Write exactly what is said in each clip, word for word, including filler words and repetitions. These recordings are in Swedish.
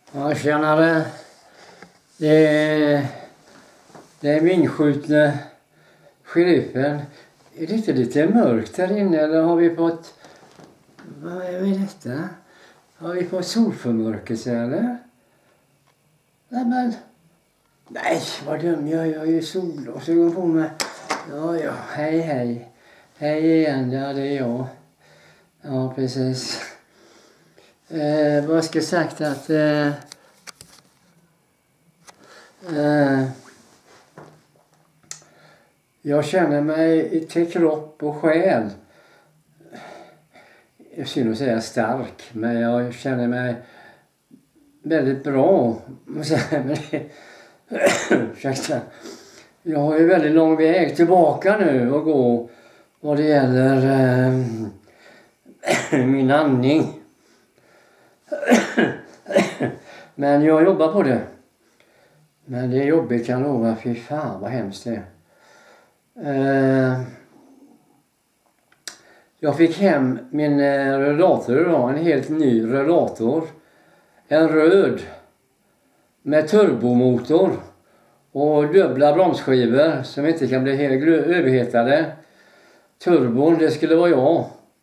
Ja, tjenare. Det är, det är minskjutna sheriffen. Är det inte lite mörkt här inne eller har vi fått... Vad är detta? Har vi fått solförmörkelse eller? Nej men... Nej, vad dum jag är. Jag är ju solglasögon på mig. Ja, ja. Hej, hej. Hej igen, ja det är jag. Ja, precis. Eh, vad ska jag sagt att... Eh, eh, jag känner mig till kropp och själ. Jag synd att säga stark, men jag känner mig väldigt bra. Ursäkta. Jag har ju väldigt lång väg tillbaka nu att gå vad det gäller eh, min andning. Men jag jobbar på det. Men det är jobbigt kan jag lova. Fy fan vad hemskt det är. Eh, jag fick hem min rullator idag. En helt ny rullator. En röd. Med turbomotor. Och dubbla bromsskivor som inte kan bli helt överhetade. Turbon, det skulle vara jag.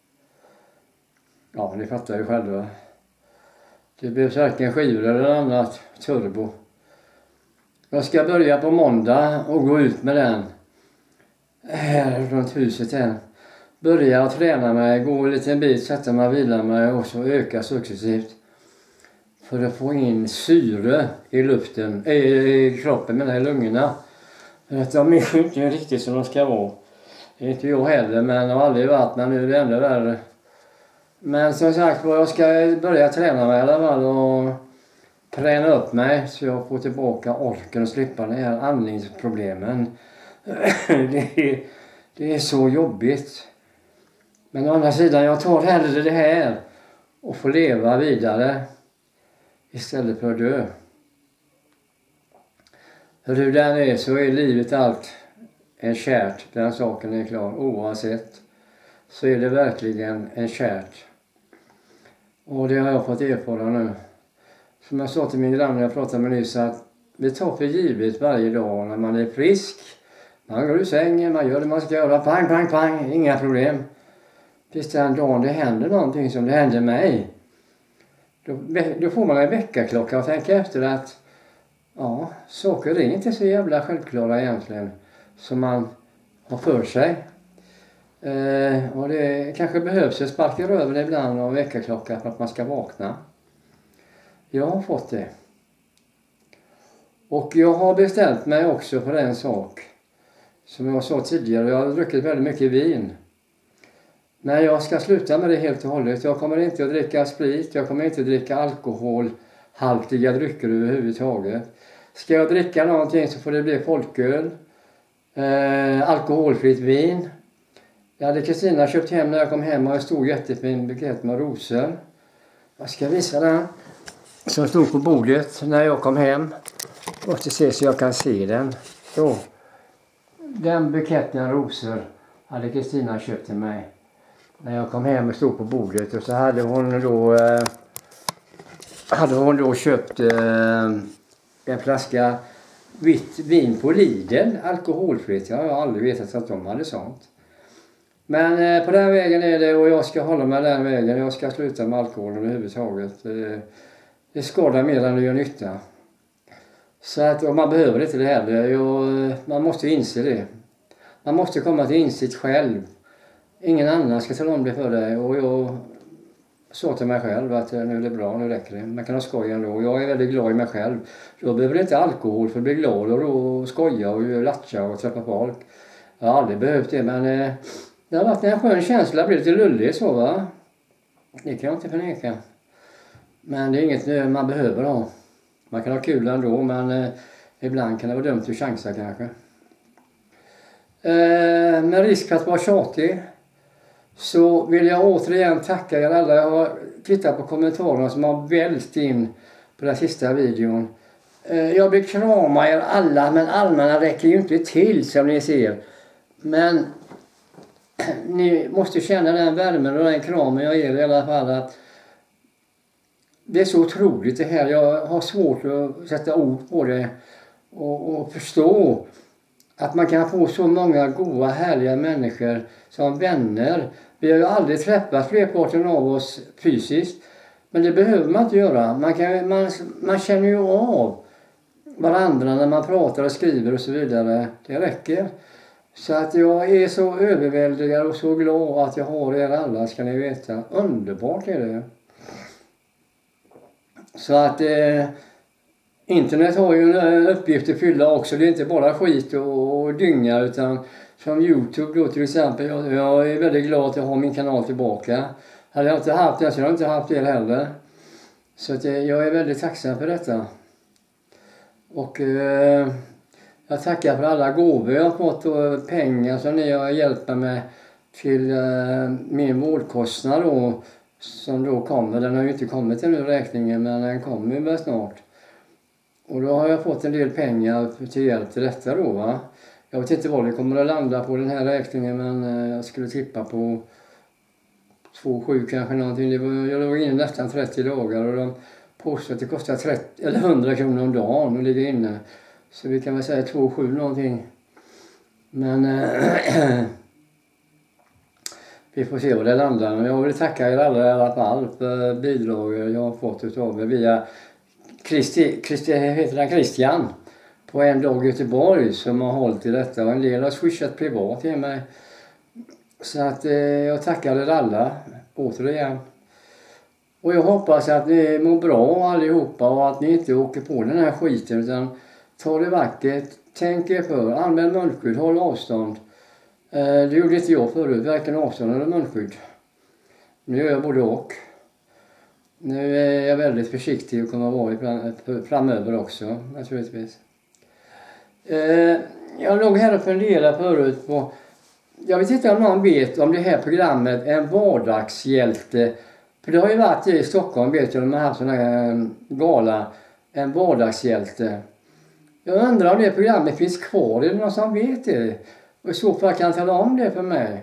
Ja, ni fattar ju själva. Det behövs varken skivor eller annat turbo. Jag ska börja på måndag och gå ut med den. Här runt huset här. Börja att träna mig, gå en liten bit, sätta mig och vila mig och så öka successivt. För att få in syre i luften, äh, i kroppen, men i lungorna. För att de är inte riktigt som de ska vara. Det är inte jag heller, men jag har aldrig varit, men nu är det ändå värre. Men som sagt, jag ska börja träna mig i alla fall och träna upp mig så jag får tillbaka orken och slippa de här andningsproblemen. det, är, det är så jobbigt. Men å andra sidan, jag tar hellre det här och får leva vidare istället för att dö. För hur den är så är livet allt en kärt. Den saken är klar. Oavsett så är det verkligen en kärt. Och det har jag fått erfara nu. Som jag sa till min granne, jag pratade med nyss, att vi tar för givet varje dag när man är frisk. Man går ur sängen, man gör det man ska göra. Pang, pang, pang. Inga problem. Tills den dagen det händer någonting som det hände mig. Då, då får man en väckarklocka och tänka efter att ja, saker är inte så jävla självklara egentligen som man har för sig. Eh, och det kanske behövs en spark i röven ibland av väckarklocka för att man ska vakna. Jag har fått det. Och jag har beställt mig också för en sak. Som jag sa tidigare, jag har druckit väldigt mycket vin. Men jag ska sluta med det helt och hållet. Jag kommer inte att dricka sprit. Jag kommer inte att dricka alkoholhaltiga drycker överhuvudtaget. Ska jag dricka någonting så får det bli folköl. Eh, alkoholfritt vin. Jag hade Kristina köpt hem när jag kom hem och en stor jättefin bukett med rosor. Jag ska visa den. Som stod på bordet när jag kom hem. Måste se så jag kan se den. Så. Den buketten rosor hade Kristina köpt till mig. När jag kom hem och stod på bordet och så hade hon då eh, hade hon då köpt eh, en flaska vitt vin på Lidl, alkoholfritt. Jag har aldrig vetat att de hade sånt. Men eh, på den vägen är det och jag ska hålla mig den vägen. Jag ska sluta med alkoholen överhuvudtaget. Eh, det skadar mer än det gör nytta. Så att och man behöver inte det heller. Jag, man måste inse det. Man måste komma till insikt själv. Ingen annan ska tala om det för dig och jag sa till mig själv att nu är det bra, nu räcker det. Man kan ha skoj ändå. Jag är väldigt glad i mig själv. Jag behöver inte alkohol för att bli glad och skoja och latcha och träffa folk. Jag har aldrig behövt det, men eh, det har varit en skön känsla. Det blir lite lullig så va. Det kan jag inte förneka. Men det är inget man behöver ha. Man kan ha kul ändå, men eh, ibland kan det vara dumt att chansa kanske. Eh, med risk för att vara tjatig så vill jag återigen tacka er alla. Jag har tittat på kommentarerna som har välst in på den sista videon. Eh, jag vill krama er alla, men armarna räcker ju inte till som ni ser. Men ni måste känna den värmen och den kramen jag ger i alla fall. Att det är så otroligt det här. Jag har svårt att sätta ord på det och, och förstå att man kan få så många goda, härliga människor som vänner. Vi har ju aldrig träffat flerparten av oss fysiskt, men det behöver man inte göra. Man, kan, man, man känner ju av varandra när man pratar och skriver och så vidare. Det räcker. Så att jag är så överväldigad och så glad att jag har er alla, ska ni veta. Underbart är det. Så att eh, internet har ju en uppgift att fylla också. Det är inte bara skit och, och dynga, utan som YouTube då till exempel. Jag, jag är väldigt glad att jag har min kanal tillbaka. Hade jag inte haft det så hade jag inte haft det heller. Så att, eh, jag är väldigt tacksam för detta. Och eh, jag tackar för alla gåvor jag har fått och pengar som ni har hjälpt mig med till eh, min vårdkostnad då, som då kommer. Den har ju inte kommit till nu räkningen, men den kommer väl snart. Och då har jag fått en del pengar till hjälp till detta då, va. Jag vet inte vad det kommer att landa på den här räkningen, men eh, jag skulle tippa på två sju kanske någonting. Det var, jag låg inne nästan trettio dagar och de påstår att det kostar trettio eller hundra kronor om dagen att ligga inne. Så vi kan väl säga två sju någonting. Men äh, vi får se vad det landar. Men jag vill tacka er alla i alla fall för bidrag jag har fått utav er via Kristi, Kristi, heter han Christian på en dag i Göteborg som har hållit i detta. Och en del har swishat privat till mig. Så att eh, jag tackar er alla återigen. Och jag hoppas att ni mår bra allihopa och att ni inte åker på den här skiten, utan ta det vackert, tänk er för, använd munskydd, håll avstånd. Eh, det gjorde inte jag förut, varken avstånd eller munskydd. Nu gör jag både och. Nu är jag väldigt försiktig och kommer att vara framöver också, naturligtvis. Eh, jag låg här och funderade förut på, jag vet inte om någon vet om det här programmet En vardagshjälte. För det har ju varit i Stockholm, vet jag, de har haft sån här gala, En vardagshjälte. Jag undrar om det programmet finns kvar, är det någon som vet det? Och i så fall kan tala om det för mig.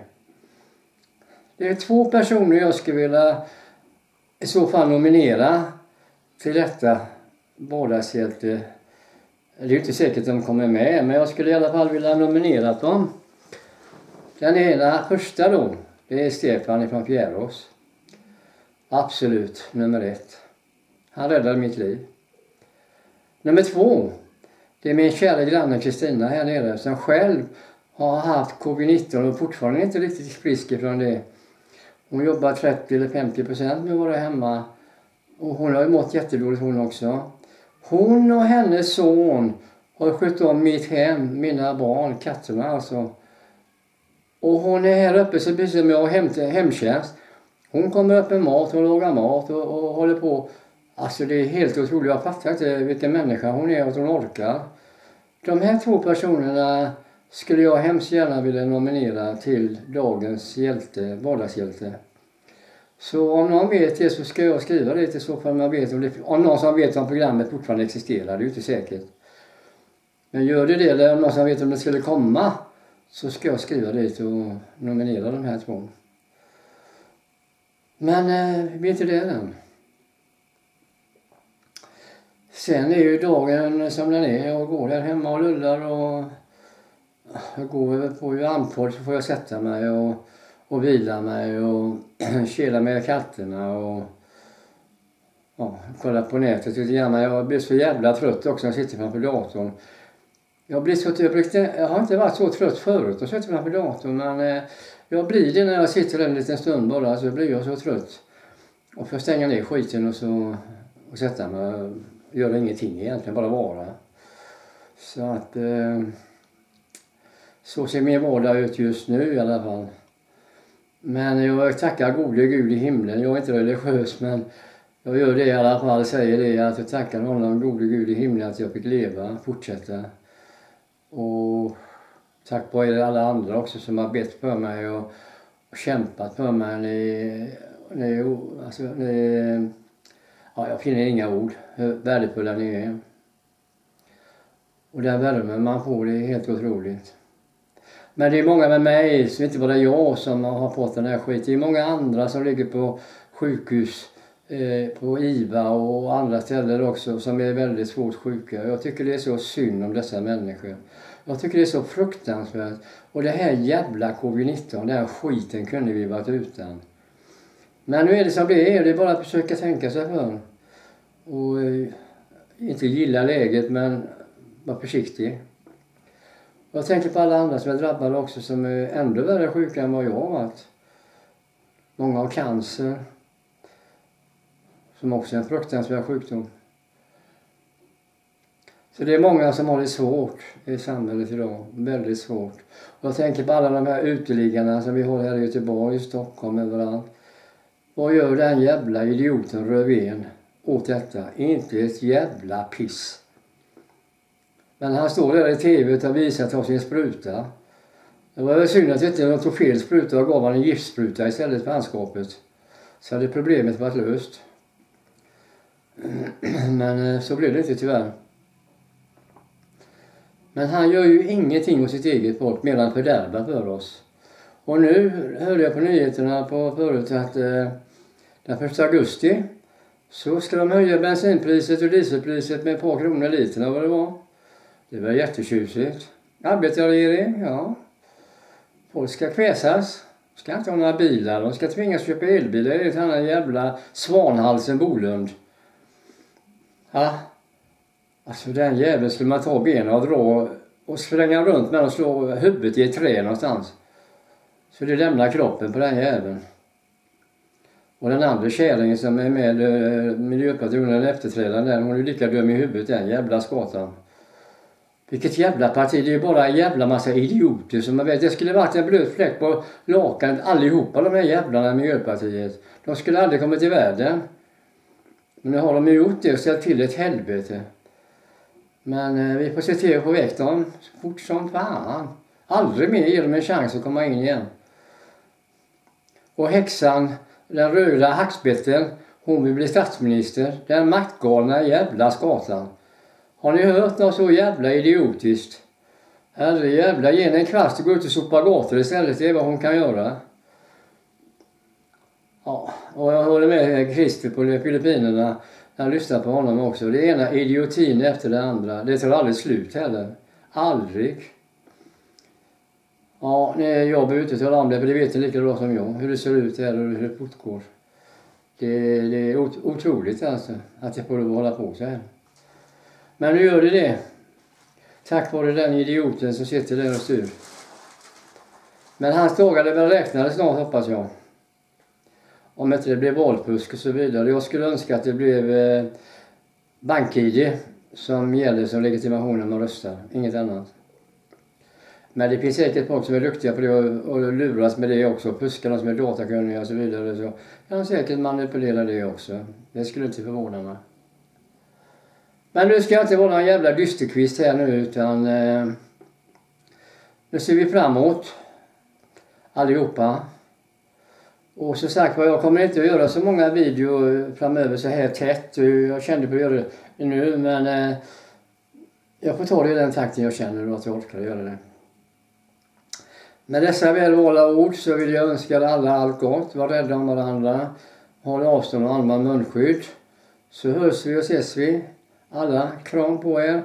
Det är två personer jag skulle vilja i så fall nominera till detta vardagshjälte. Det är ju inte säkert att de kommer med, men jag skulle i alla fall vilja nominera dem. Den ena första då, det är Stefan från Fjärås. Absolut, nummer ett. Han räddade mitt liv. Nummer två, det är min kära granne Kristina här nere som själv har haft covid nitton och fortfarande inte riktigt frisk ifrån det. Hon jobbar trettio eller femtio procent med att vara hemma. Och hon har ju mått jättedåligt hon också. Hon och hennes son har skött om mitt hem, mina barn, katterna alltså. Och hon är här uppe så precis som jag har hem, hemtjänst. Hon kommer upp med mat och lagar mat och, och håller på. Alltså det är helt otroligt. Jag fattar inte vilken människa hon är och att hon orkar. De här två personerna skulle jag hemskt gärna vilja nominera till dagens hjälte, vardagshjälte. Så om någon vet det så ska jag skriva det till så fall man vet om det. Om någon som vet om programmet fortfarande existerar, det är ju inte säkert. Men gör det det, eller om någon som vet om det skulle komma, så ska jag skriva det och nominera de här två. Men eh, vi är inte där än. Sen är ju dagen som den är. Jag går där hemma och lullar och jag går på ju andfådd så får jag sätta mig och, och vila mig och kela med katterna och ja, kolla på nätet lite grann. Jag blir så jävla trött också när jag sitter framför datorn. Jag blir så jag, jag har inte varit så trött förut att sitta framför datorn, men eh, jag blir det när jag sitter en liten stund bara, så blir jag så trött. Och får stänga ner skiten och så och sätta mig och göra ingenting egentligen, bara vara. Så att eh, så ser min vardag ut just nu i alla fall. Men jag tackar gode Gud i himlen. Jag är inte religiös, men jag gör det i alla fall, säger det att jag tackar honom gode Gud i himlen att jag fick leva, fortsätta. Och tack på er alla andra också som har bett för mig och, och kämpat för mig. Ni, ni, alltså, ni, ja, jag finner inga ord hur värdefulla ni är. Och den värmen man får, det är helt otroligt. Men det är många med mig, så inte bara jag som har fått den här skiten. Det är många andra som ligger på sjukhus eh, på I V A och andra ställen också som är väldigt svårt sjuka. Jag tycker det är så synd om dessa människor. Jag tycker det är så fruktansvärt. Och det här jävla covid nitton, den här skiten kunde vi varit utan. Men nu är det som det är, det är bara att försöka tänka sig för. Och eh, inte gilla läget, men vara försiktig. Jag tänker på alla andra som är drabbade också, som är ändå värre sjuka än vad jag har varit. Många har cancer, som också är en fruktansvärd sjukdom. Så det är många som har det svårt i samhället idag, väldigt svårt. Och jag tänker på alla de här uteliggarna som vi har här i Göteborg, i Stockholm, överallt. Vad gör den jävla idioten Rövén åt detta? Inte ett jävla piss. Men han står där i tv och visar att han sin spruta. Det var väl synd att inte de tog fel spruta och gav han en giftspruta istället för anskapet. Så hade problemet varit löst. Men så blev det inte tyvärr. Men han gör ju ingenting åt sitt eget folk medan han fördärvar för oss. Och nu hörde jag på nyheterna på förut att eh, den första augusti så ska de höja bensinpriset och dieselpriset med ett par kronor literna vad det var. Det var jättetjusigt. Arbetarregering, ja. Folk ska kväsas. Ska inte ha några bilar. De ska tvingas köpa elbilar. Det är ett annat jävla Svanhalsen Bolund. Ja. Alltså den jäveln skulle man ta benen och dra och spränga runt med och slå huvudet i ett trä någonstans. Så det lämnar kroppen på den jäveln. Och den andra kärringen som är med Miljöpartiet, den efterträdaren där, hon är lika dum i huvudet, den jävla skatan. Vilket jävla parti, det är bara en jävla massa idioter som man vet. Det skulle varit en blöt fläck på lakanet allihopa de här jävlarna i Miljöpartiet. De skulle aldrig komma till världen. Men nu har de gjort det och ställt till ett helvete. Men eh, vi får se till att få väck dem så fort som fan. Aldrig mer ger dem en chans att komma in igen. Och häxan, den röda hackspetten, hon vill bli statsminister. Den maktgalna jävla skatan. Har ni hört något så jävla idiotiskt? Herre jävla, ge henne en kvast och gå ut och sopa gator istället. Det är vad hon kan göra. Ja, och jag håller med Christer på Filippinerna. Jag lyssnar på honom också. Det ena idiotin efter det andra. Det tar aldrig slut heller. Aldrig. Ja, ni jobbar ute och talar om det, för det vet ni lika bra som jag. Hur det ser ut här och hur det fortgår. Det, det är otroligt alltså, att det får hålla på så här. Men nu gör det det. Tack vare den idioten som sitter där och styr. Men hans dagar är väl räknade snart, hoppas jag. Om inte det blev valfusk och så vidare. Jag skulle önska att det blev eh, bank-I D som gäller som legitimation när man röstar. Inget annat. Men det finns säkert folk som är duktiga på det och, och luras med det också. Puskarna som är datakunniga och så vidare. Så kan de säkert manipulera det också. Det skulle inte förvåna mig. Men nu ska jag inte vara någon jävla dysterkvist här nu, utan eh, nu ser vi framåt allihopa. Och så sagt var jag kommer inte att göra så många videor framöver så här tätt. Jag kände på att göra det nu, men eh, jag får ta det i den takten jag känner och att jag orkar göra det. Med dessa välvalda ord så vill jag önska alla allt gott. Var rädda om varandra. Håll avstånd och använd munskydd. Så hörs vi och ses vi. Alla, kram på er.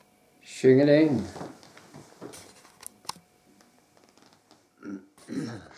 Tjingeling.